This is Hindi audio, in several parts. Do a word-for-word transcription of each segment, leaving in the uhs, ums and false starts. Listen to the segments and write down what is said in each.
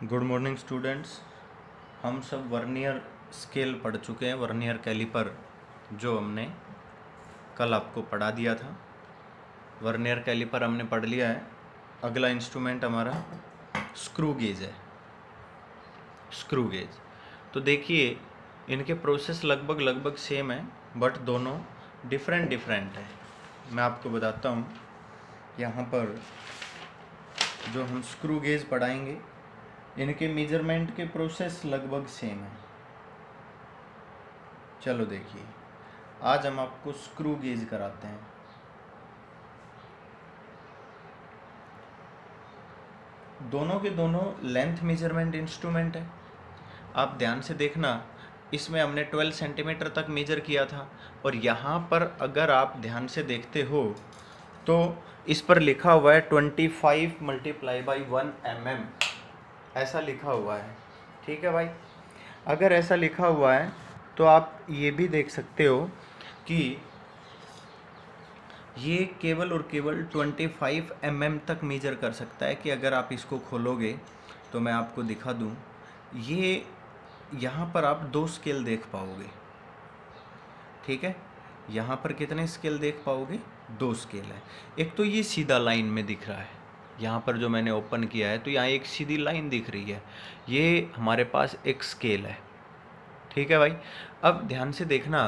Good morning students. हम सब वर्नियर स्केल पढ़ चुके हैं। वर्नियर कैलिपर जो हमने कल आपको पढ़ा दिया था, वर्नियर कैलिपर हमने पढ़ लिया है। अगला इंस्ट्रूमेंट हमारा स्क्रू गेज है। स्क्रू गेज तो देखिए, इनके प्रोसेस लगभग लगभग सेम है, बट दोनों डिफरेंट डिफरेंट है। मैं आपको बताता हूँ। यहाँ पर जो हम स्क्रू गेज पढ़ाएंगे, इनके मेजरमेंट के प्रोसेस लगभग सेम है। चलो देखिए, आज हम आपको स्क्रू गेज कराते हैं। दोनों के दोनों लेंथ मेजरमेंट इंस्ट्रूमेंट है। आप ध्यान से देखना, इसमें हमने ट्वेल्व सेंटीमीटर तक मेजर किया था, और यहाँ पर अगर आप ध्यान से देखते हो तो इस पर लिखा हुआ है twenty five multiply by one M M, ऐसा लिखा हुआ है। ठीक है भाई, अगर ऐसा लिखा हुआ है तो आप ये भी देख सकते हो कि ये केवल और केवल पच्चीस एम एम तक मेजर कर सकता है। कि अगर आप इसको खोलोगे तो मैं आपको दिखा दूं, ये यहाँ पर आप दो स्केल देख पाओगे। ठीक है, यहाँ पर कितने स्केल देख पाओगे? दो स्केल है। एक तो ये सीधा लाइन में दिख रहा है, यहाँ पर जो मैंने ओपन किया है तो यहाँ एक सीधी लाइन दिख रही है, ये हमारे पास एक स्केल है। ठीक है भाई, अब ध्यान से देखना,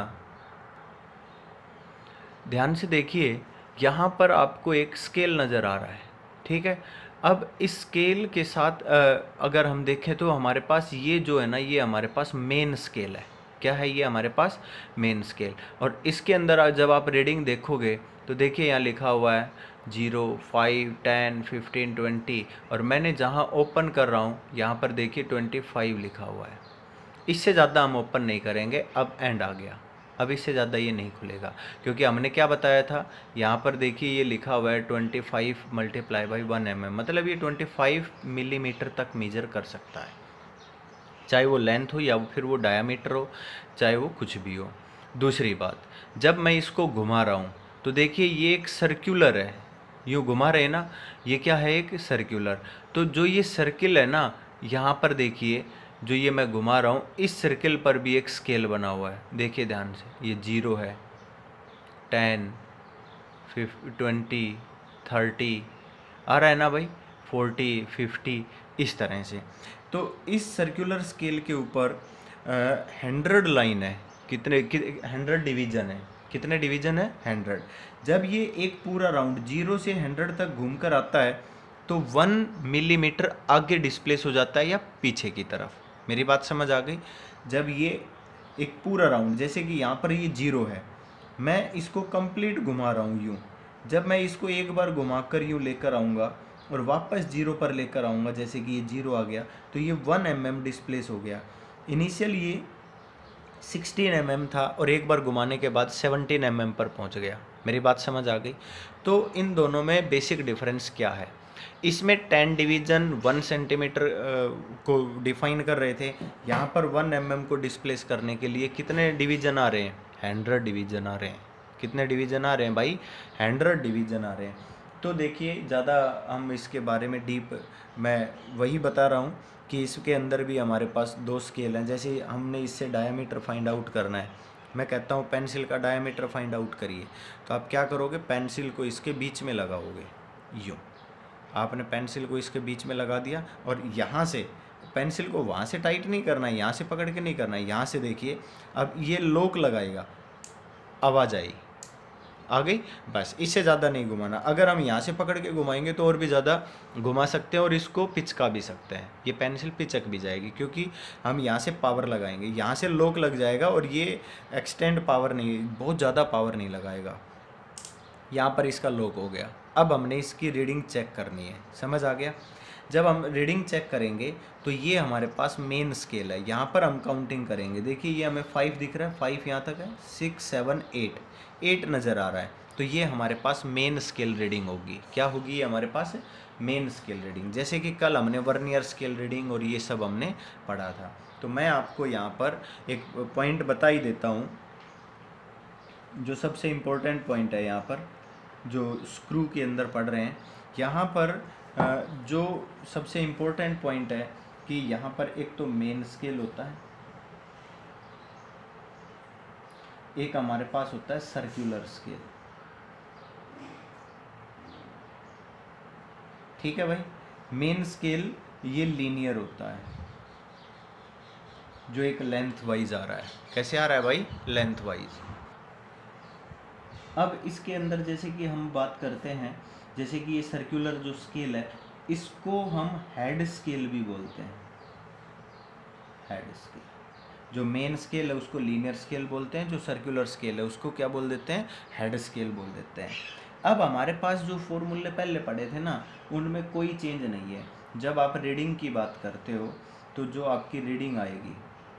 ध्यान से देखिए, यहाँ पर आपको एक स्केल नज़र आ रहा है। ठीक है, अब इस स्केल के साथ अगर हम देखें तो हमारे पास ये जो है ना, ये हमारे पास मेन स्केल है। क्या है ये? हमारे पास मेन स्केल। और इसके अंदर जब आप रीडिंग देखोगे तो देखिए, यहाँ लिखा हुआ है zero, five, ten, fifteen, twenty, और मैंने जहाँ ओपन कर रहा हूँ यहाँ पर देखिए ट्वेंटी फाइव लिखा हुआ है। इससे ज़्यादा हम ओपन नहीं करेंगे। अब एंड आ गया, अब इससे ज़्यादा ये नहीं खुलेगा, क्योंकि हमने क्या बताया था, यहाँ पर देखिए ये लिखा हुआ है twenty five multiply by one M M, मतलब ये ट्वेंटी फाइव मिलीमीटर तक मेजर कर सकता है, चाहे वो लेंथ हो या फिर वो डायामीटर हो, चाहे वो कुछ भी हो। दूसरी बात, जब मैं इसको घुमा रहा हूँ तो देखिए ये एक सर्कुलर है, यूँ घुमा रहे हैं ना, ये क्या है? एक सर्कुलर। तो जो ये सर्किल है ना, यहाँ पर देखिए जो ये मैं घुमा रहा हूँ, इस सर्किल पर भी एक स्केल बना हुआ है। देखिए ध्यान से, ये जीरो है, टेन, फिफ्टी, ट्वेंटी, थर्टी आ रहा है ना भाई, फोर्टी, फिफ्टी, इस तरह से। तो इस सर्कुलर स्केल के ऊपर हंड्रेड लाइन है। कितने हंड्रेड डिवीजन है? कितने डिवीजन है? हंड्रेड। जब ये एक पूरा राउंड जीरो से हंड्रेड तक घूम कर आता है तो वन मिलीमीटर आगे डिस्प्लेस हो जाता है या पीछे की तरफ। मेरी बात समझ आ गई? जब ये एक पूरा राउंड, जैसे कि यहाँ पर ये जीरो है, मैं इसको कंप्लीट घुमा रहा हूँ यूँ, जब मैं इसको एक बार घुमा कर यूँ लेकर आऊँगा और वापस जीरो पर लेकर आऊँगा, जैसे कि ये जीरो आ गया, तो ये वन एम एम डिस्प्लेस हो गया। इनिशियल ये सिक्सटीन एम एम था और एक बार घुमाने के बाद सेवनटीन एम एम पर पहुँच गया। मेरी बात समझ आ गई? तो इन दोनों में बेसिक डिफरेंस क्या है? इसमें टेन डिवीज़न वन सेंटीमीटर को डिफाइन कर रहे थे, यहाँ पर वन एम एम को डिस्प्लेस करने के लिए कितने डिवीज़न आ रहे हैं? हंड्रेड डिवीज़न आ रहे हैं। कितने डिवीज़न आ रहे हैं भाई? हंड्रेड डिवीज़न आ रहे हैं। तो देखिए, ज़्यादा हम इसके बारे में डीप, मैं वही बता रहा हूँ कि इसके अंदर भी हमारे पास दो स्केल हैं। जैसे हमने इससे डायामीटर फाइंड आउट करना है, मैं कहता हूँ पेंसिल का डायामीटर फाइंड आउट करिए, तो आप क्या करोगे? पेंसिल को इसके बीच में लगाओगे। यूँ आपने पेंसिल को इसके बीच में लगा दिया, और यहाँ से पेंसिल को वहाँ से टाइट नहीं करना है, यहाँ से पकड़ के नहीं करना है, यहाँ से देखिए, अब ये लोक लगाएगा, आवाज़ आई, आ गई, बस। इससे ज़्यादा नहीं घुमाना। अगर हम यहाँ से पकड़ के घुमाएंगे तो और भी ज़्यादा घुमा सकते हैं और इसको पिचका भी सकते हैं। ये पेंसिल पिचक भी जाएगी, क्योंकि हम यहाँ से पावर लगाएंगे, यहाँ से लोक लग जाएगा, और ये एक्सटेंड पावर नहीं, बहुत ज़्यादा पावर नहीं लगाएगा। यहाँ पर इसका लॉक हो गया। अब हमने इसकी रीडिंग चेक करनी है, समझ आ गया? जब हम रीडिंग चेक करेंगे तो ये हमारे पास मेन स्केल है, यहाँ पर हम काउंटिंग करेंगे। देखिए ये हमें फाइव दिख रहा है, फाइव यहाँ तक है, सिक्स, सेवन, एट, एट नज़र आ रहा है, तो ये हमारे पास मेन स्केल रीडिंग होगी। क्या होगी? ये हमारे पास मेन स्केल रीडिंग। जैसे कि कल हमने वर्नियर स्केल रीडिंग और ये सब हमने पढ़ा था। तो मैं आपको यहाँ पर एक पॉइंट बता ही देता हूँ, जो सबसे इम्पोर्टेंट पॉइंट है यहाँ पर, जो स्क्रू के अंदर पढ़ रहे हैं। यहाँ पर जो सबसे इम्पोर्टेंट पॉइंट है कि यहाँ पर एक तो मेन स्केल होता है, एक हमारे पास होता है सर्कुलर स्केल। ठीक है भाई। मेन स्केल ये लीनियर होता है, जो एक लेंथ वाइज आ रहा है। कैसे आ रहा है भाई? Length wise. अब इसके अंदर जैसे कि हम बात करते हैं, जैसे कि ये सर्कुलर जो स्केल है इसको हम हेड स्केल भी बोलते हैं। हेड स्केल, जो मेन स्केल है उसको लीनियर स्केल बोलते हैं, जो सर्कुलर स्केल है उसको क्या बोल देते हैं? हेड स्केल बोल देते हैं। अब हमारे पास जो फॉर्मूले पहले पढ़े थे ना, उनमें कोई चेंज नहीं है। जब आप रीडिंग की बात करते हो तो जो आपकी रीडिंग आएगी,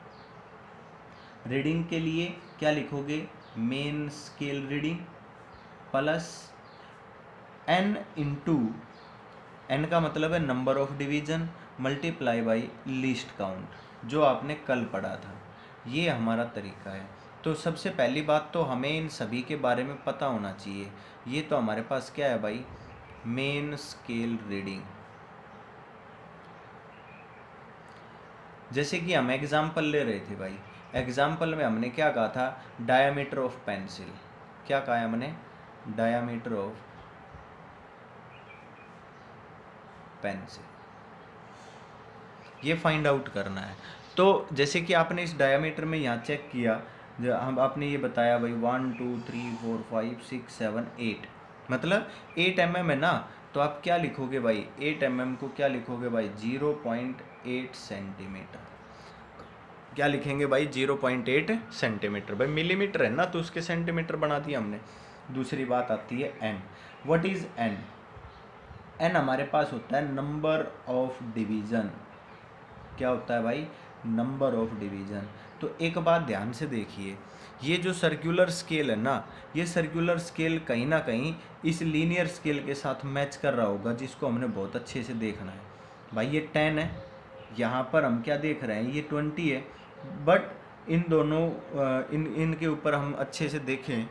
रीडिंग के लिए क्या लिखोगे? Main scale reading plus N into, N का मतलब है number of division, multiply by least count, जो आपने कल पढ़ा था। ये हमारा तरीका है। तो सबसे पहली बात तो हमें इन सभी के बारे में पता होना चाहिए। ये तो हमारे पास क्या है भाई? Main scale reading. जैसे कि हम एग्जाम्पल ले रहे थे भाई, एग्जाम्पल में हमने क्या कहा था? Diameter of pencil. क्या कहा है हमने? डायामीटर ऑफ पेंसिल, ये फाइंड आउट करना है। तो जैसे कि आपने इस डायामीटर में यहाँ चेक किया, जो हम आपने ये बताया भाई one two three four five six seven eight, मतलब एट एम एम है ना, तो आप क्या लिखोगे भाई? एट एम एम को क्या लिखोगे भाई? Zero point eight centimetre. क्या लिखेंगे भाई? Zero point eight centimetre. भाई मिलीमीटर है ना, तो उसके सेंटीमीटर बना दिया हमने। दूसरी बात आती है N. What is N? N हमारे पास होता है नंबर ऑफ डिवीजन। क्या होता है भाई? Number of division. तो एक बात ध्यान से देखिए, ये जो सर्कुलर स्केल है ना, ये सर्कुलर स्केल कहीं ना कहीं इस लीनियर स्केल के साथ मैच कर रहा होगा, जिसको हमने बहुत अच्छे से देखना है। भाई ये टेन है, यहाँ पर हम क्या देख रहे हैं? ये ट्वेंटी है। बट इन दोनों इन इनके ऊपर हम अच्छे से देखें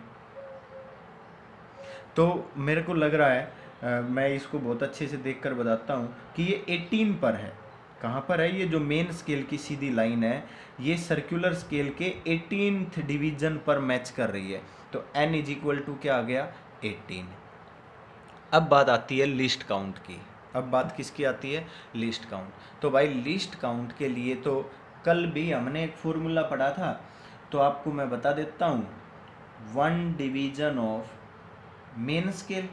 तो मेरे को लग रहा है, आ, मैं इसको बहुत अच्छे से देखकर बताता हूँ कि ये एटीन पर है। कहाँ पर है? ये जो मेन स्केल की सीधी लाइन है, ये सर्कुलर स्केल के एटीनथ डिवीजन पर मैच कर रही है। तो n इज इक्वल टू क्या आ गया? एटीन। अब बात आती है लिस्ट काउंट की। अब बात किसकी आती है? Least count. तो भाई लिस्ट काउंट के लिए तो कल भी हमने एक फॉर्मूला पढ़ा था, तो आपको मैं बता देता हूँ। One division of main scale,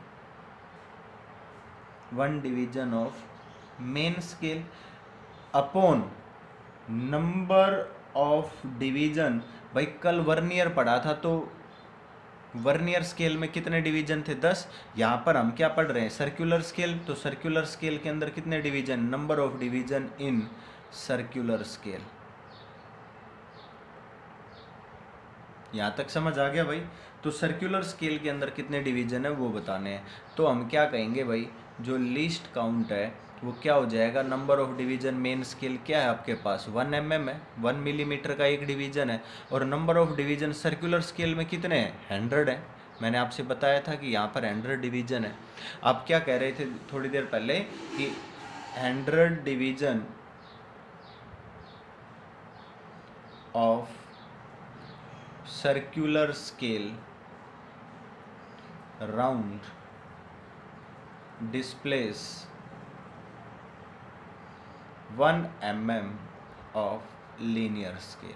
one division of main scale upon number of division. भाई कल वर्नियर पढ़ा था, तो वर्नियर स्केल में कितने डिवीजन थे? दस। यहाँ पर हम क्या पढ़ रहे हैं? Circular scale. तो सर्कुलर स्केल के अंदर कितने division? Number of division in circular scale. यहाँ तक समझ आ गया भाई? तो सर्कुलर स्केल के अंदर कितने डिवीजन है वो बताने हैं। तो हम क्या कहेंगे भाई? जो लीस्ट काउंट है वो क्या हो जाएगा? Number of division main scale क्या है आपके पास? वन एम एम है, वन मिलीमीटर का एक डिवीजन है। और number of division circular scale में कितने हैं? हंड्रेड है। मैंने आपसे बताया था कि यहाँ पर हंड्रेड डिवीजन है। आप क्या कह रहे थे थोड़ी देर पहले कि hundred division of circular scale round displace one M M of linear scale.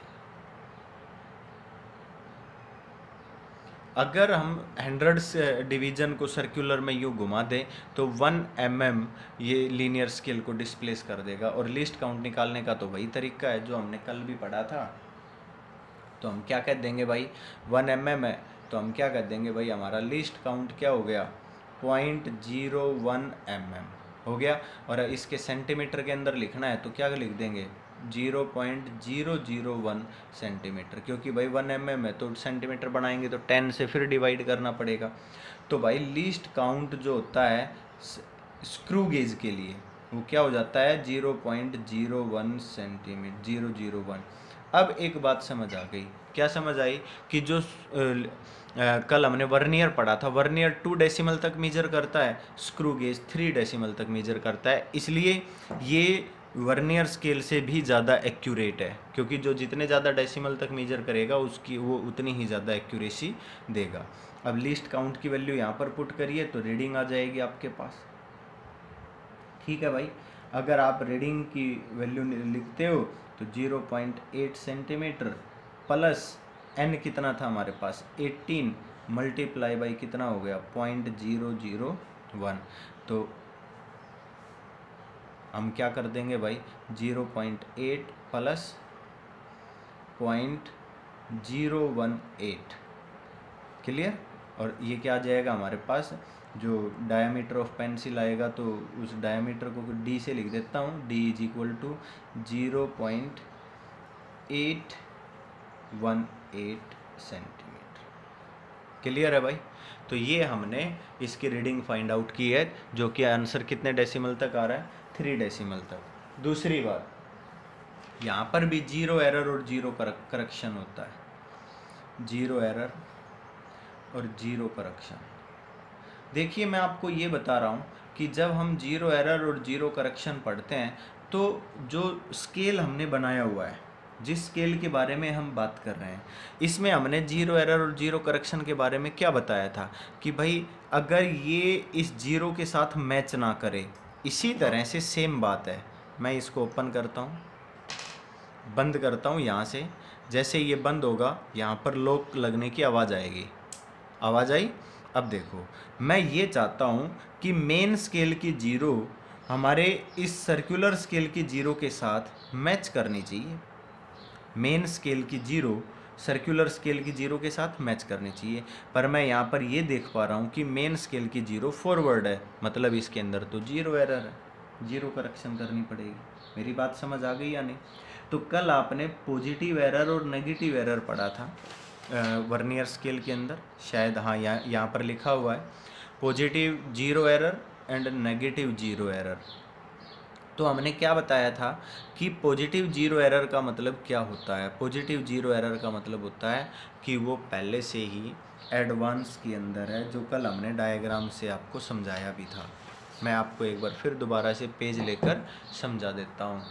अगर हम हंड्रेड डिवीजन को सर्कुलर में यूँ घुमा दें तो वन एम एम ये लीनियर स्केल को डिस्प्लेस कर देगा। और लिस्ट काउंट निकालने का तो वही तरीका है जो हमने कल भी पढ़ा था। तो हम क्या कह देंगे भाई? वन एम एम है, तो हम क्या कह देंगे भाई? हमारा लिस्ट काउंट क्या हो गया? Point zero one M M हो गया। और इसके सेंटीमीटर के अंदर लिखना है तो क्या लिख देंगे? Zero point zero zero one centimetre, क्योंकि भाई वन एम एम है तो सेंटीमीटर बनाएंगे तो टेन से फिर डिवाइड करना पड़ेगा। तो भाई लीस्ट काउंट जो होता है स्क्रू गेज के लिए वो क्या हो जाता है? Zero point zero one centimetre, zero zero one. अब एक बात समझ आ गई। क्या समझ आई? कि जो आ, कल हमने वर्नियर पढ़ा था, वर्नियर टू डेसिमल तक मेजर करता है, स्क्रू गेज थ्री डेसिमल तक मेजर करता है। इसलिए ये वर्नियर स्केल से भी ज़्यादा एक्यूरेट है, क्योंकि जो जितने ज़्यादा डेसिमल तक मेजर करेगा उसकी वो उतनी ही ज़्यादा एक्यूरेसी देगा। अब लीस्ट काउंट की वैल्यू यहाँ पर पुट करिए तो रीडिंग आ जाएगी आपके पास। ठीक है भाई, अगर आप रीडिंग की वैल्यू लिखते हो तो zero point eight centimetre plus N कितना था हमारे पास एटीन मल्टीप्लाई बाई कितना हो गया पॉइंट ज़ीरो ज़ीरो वन। तो हम क्या कर देंगे भाई zero point eight plus point zero one eight, clear. और ये क्या आ जाएगा हमारे पास, जो डायमीटर ऑफ पेंसिल आएगा तो उस डायमीटर को डी से लिख देता हूँ, D is equal to zero point eight one eight centimetre, clear है भाई। तो ये हमने इसकी रीडिंग फाइंड आउट की है, जो कि आंसर कितने डेसिमल तक आ रहा है, थ्री डेसिमल तक। दूसरी बात, यहाँ पर भी जीरो एरर और जीरो करेक्शन होता है, जीरो एरर और जीरो करेक्शन। देखिए मैं आपको ये बता रहा हूँ कि जब हम जीरो एरर और जीरो करेक्शन पढ़ते हैं तो जो स्केल हमने बनाया हुआ है, जिस स्केल के बारे में हम बात कर रहे हैं, इसमें हमने जीरो एरर और जीरो करेक्शन के बारे में क्या बताया था कि भाई अगर ये इस जीरो के साथ मैच ना करे, इसी तरह से सेम बात है। मैं इसको ओपन करता हूँ, बंद करता हूँ यहाँ से, जैसे ये बंद होगा यहाँ पर लॉक लगने की आवाज़ आएगी, आवाज़ आई। अब देखो मैं ये चाहता हूँ कि मेन स्केल की जीरो हमारे इस सर्कुलर स्केल की जीरो के साथ मैच करनी चाहिए, मेन स्केल की जीरो सर्कुलर स्केल की जीरो के साथ मैच करनी चाहिए। पर मैं यहाँ पर ये देख पा रहा हूँ कि मेन स्केल की जीरो फॉरवर्ड है, मतलब इसके अंदर तो जीरो एरर है, जीरो करेक्शन करनी पड़ेगी। मेरी बात समझ आ गई या नहीं। तो कल आपने पॉजिटिव एरर और नेगेटिव एरर पढ़ा था वर्नियर स्केल के अंदर, शायद हाँ यहाँ यहाँ पर लिखा हुआ है positive zero error and negative zero error. तो हमने क्या बताया था कि पॉजिटिव जीरो एरर का मतलब क्या होता है। पॉजिटिव जीरो एरर का मतलब होता है कि वो पहले से ही एडवांस के अंदर है, जो कल हमने डायग्राम से आपको समझाया भी था। मैं आपको एक बार फिर दोबारा से पेज लेकर समझा देता हूँ।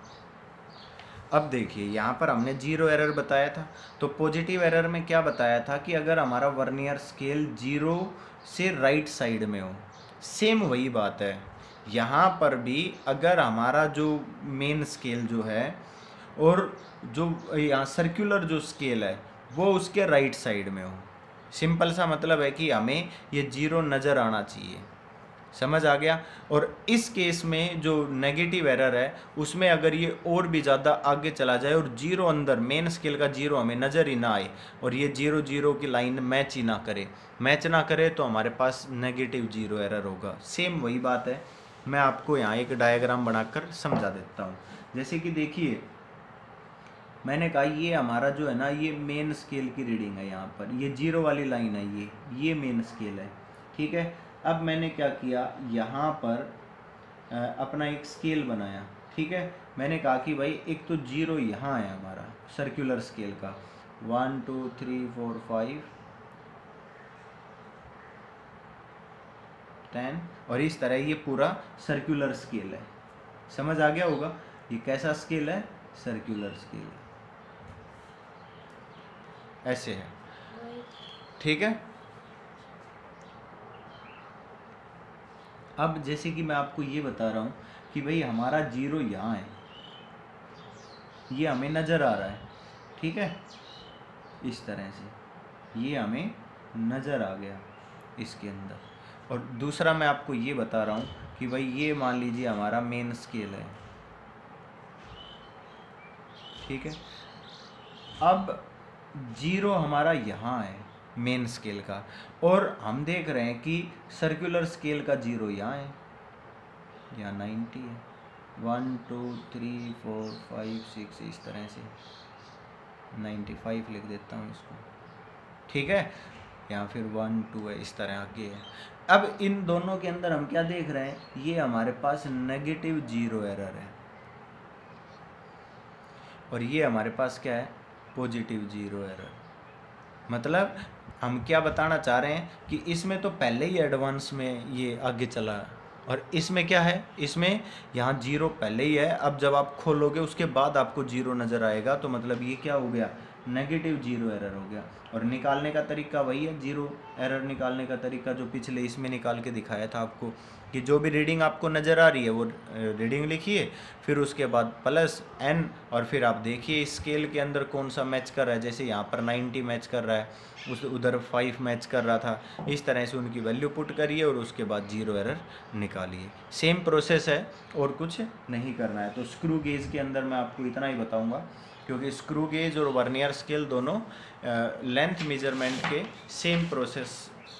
अब देखिए यहाँ पर हमने जीरो एरर बताया था, तो पॉजिटिव एरर में क्या बताया था कि अगर हमारा वर्नियर स्केल जीरो से राइट साइड में हो, सेम वही बात है यहाँ पर भी। अगर हमारा जो मेन स्केल जो है और जो यहाँ सर्कुलर जो स्केल है वो उसके राइट साइड में हो, सिंपल सा मतलब है कि हमें ये जीरो नज़र आना चाहिए, समझ आ गया। और इस केस में जो नेगेटिव एरर है उसमें अगर ये और भी ज़्यादा आगे चला जाए और जीरो अंदर मेन स्केल का जीरो हमें नज़र ही ना आए और ये जीरो जीरो की लाइन मैच ही ना करे, मैच ना करे तो हमारे पास नेगेटिव जीरो एरर होगा। सेम वही बात है, मैं आपको यहाँ एक डायग्राम बनाकर समझा देता हूँ। जैसे कि देखिए मैंने कहा ये हमारा जो है ना ये मेन स्केल की रीडिंग है, यहाँ पर ये जीरो वाली लाइन है, ये ये मेन स्केल है, ठीक है। अब मैंने क्या किया, यहाँ पर अपना एक स्केल बनाया, ठीक है। मैंने कहा कि भाई एक तो जीरो यहाँ है हमारा सर्कुलर स्केल का, one two three four five ten, और इस तरह ये पूरा सर्कुलर स्केल है, समझ आ गया होगा। ये कैसा स्केल है, सर्कुलर स्केल है, ऐसे है, ठीक है। अब जैसे कि मैं आपको ये बता रहा हूँ कि भाई हमारा जीरो यहाँ है, ये हमें नज़र आ रहा है, ठीक है, इस तरह से ये हमें नज़र आ गया इसके अंदर। और दूसरा मैं आपको ये बता रहा हूँ कि भाई ये मान लीजिए हमारा मेन स्केल है, ठीक है। अब जीरो हमारा यहाँ है मेन स्केल का, और हम देख रहे हैं कि सर्कुलर स्केल का जीरो यहाँ है, यहाँ नाइन्टी है, one two three four five six, इस तरह से नाइन्टी फाइव लिख देता हूँ इसको, ठीक है। यहाँ फिर वन टू है, इस तरह आगे है। अब इन दोनों के अंदर हम क्या देख रहे हैं, ये हमारे पास नेगेटिव जीरो एरर है और ये हमारे पास क्या है, पॉजिटिव जीरो एरर। मतलब हम क्या बताना चाह रहे हैं कि इसमें तो पहले ही एडवांस में ये आगे चला और इसमें क्या है, इसमें यहाँ जीरो पहले ही है। अब जब आप खोलोगे उसके बाद आपको जीरो नज़र आएगा, तो मतलब ये क्या हो गया, नेगेटिव जीरो एरर हो गया। और निकालने का तरीका वही है, जीरो एरर निकालने का तरीका जो पिछले इसमें निकाल के दिखाया था आपको, कि जो भी रीडिंग आपको नज़र आ रही है वो रीडिंग लिखिए, फिर उसके बाद प्लस एन, और फिर आप देखिए स्केल के अंदर कौन सा मैच कर रहा है। जैसे यहाँ पर नाइन्टी मैच कर रहा है, उस उधर फाइव मैच कर रहा था, इस तरह से उनकी वैल्यू पुट करिए और उसके बाद जीरो एरर निकालिए। सेम प्रोसेस है और कुछ नहीं करना है। तो स्क्रू गेज के अंदर मैं आपको इतना ही बताऊँगा, क्योंकि स्क्रू गेज और वर्नियर स्केल दोनों लेंथ मेजरमेंट के सेम प्रोसेस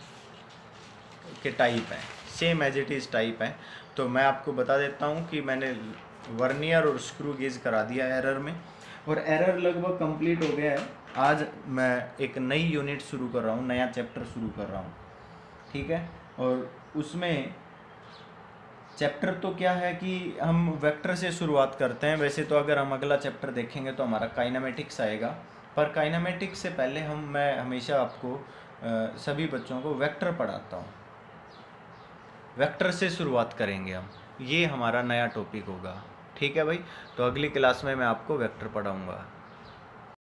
के टाइप हैं, same as it is type हैं। तो मैं आपको बता देता हूँ कि मैंने वर्नियर और स्क्रू गेज करा दिया एरर में, और एरर लगभग कंप्लीट हो गया है। आज मैं एक नई यूनिट शुरू कर रहा हूँ, नया चैप्टर शुरू कर रहा हूँ, ठीक है। और उसमें चैप्टर तो क्या है कि हम वेक्टर से शुरुआत करते हैं। वैसे तो अगर हम अगला चैप्टर देखेंगे तो हमारा काइनेमेटिक्स आएगा, पर काइनेमेटिक्स से पहले हम मैं हमेशा आपको आ, सभी बच्चों को वेक्टर पढ़ाता हूँ। वेक्टर से शुरुआत करेंगे हम, ये हमारा नया टॉपिक होगा, ठीक है भाई। तो अगली क्लास में मैं आपको वेक्टर पढ़ाऊँगा।